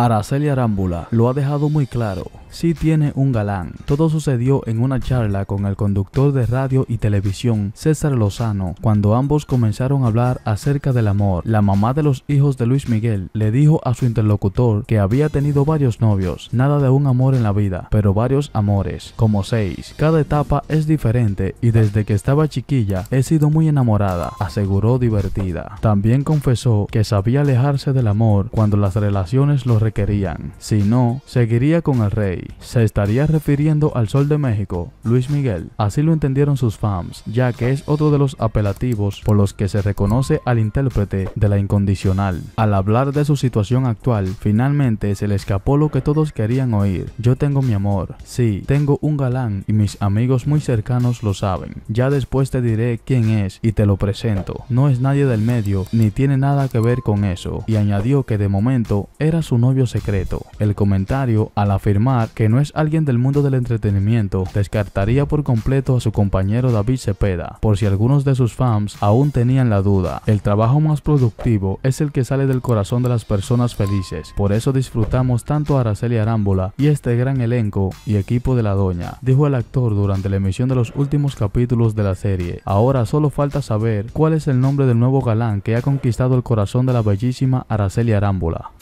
Araceli Arámbula lo ha dejado muy claro. Sí tiene un galán. Todo sucedió en una charla con el conductor de radio y televisión César Lozano, cuando ambos comenzaron a hablar acerca del amor. La mamá de los hijos de Luis Miguel le dijo a su interlocutor que había tenido varios novios, nada de un amor en la vida, pero varios amores, como 6. Cada etapa es diferente y desde que estaba chiquilla he sido muy enamorada, aseguró divertida. También confesó que sabía alejarse del amor cuando las relaciones lo requerían. Si no, seguiría con el rey. Se estaría refiriendo al Sol de México, Luis Miguel. Así lo entendieron sus fans, ya que es otro de los apelativos por los que se reconoce al intérprete de La Incondicional. Al hablar de su situación actual, finalmente se le escapó lo que todos querían oír. Yo tengo mi amor. Sí, tengo un galán y mis amigos muy cercanos lo saben. Ya después te diré quién es y te lo presento. No es nadie del medio ni tiene nada que ver con eso. Y añadió que de momento era su novio secreto. El comentario, al afirmar que no es alguien del mundo del entretenimiento, descartaría por completo a su compañero David Cepeda, por si algunos de sus fans aún tenían la duda. El trabajo más productivo es el que sale del corazón de las personas felices, por eso disfrutamos tanto a Araceli Arámbula y este gran elenco y equipo de La Doña, dijo el actor durante la emisión de los últimos capítulos de la serie. Ahora solo falta saber cuál es el nombre del nuevo galán que ha conquistado el corazón de la bellísima Araceli Arámbula.